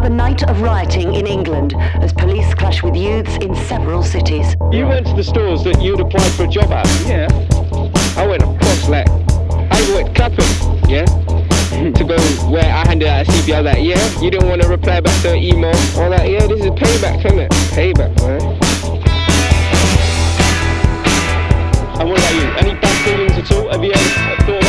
another night of rioting in England as police clash with youths in several cities. You went to the stores that you'd applied for a job at? Yeah. I went across, like, I went Clapham, yeah? To go where I handed out a CV, I was like, yeah, you didn't want to reply back to an email. I was like, yeah, this is payback, isn't it? Payback, man. And what about you? Any bad feelings at all? Have you ever thought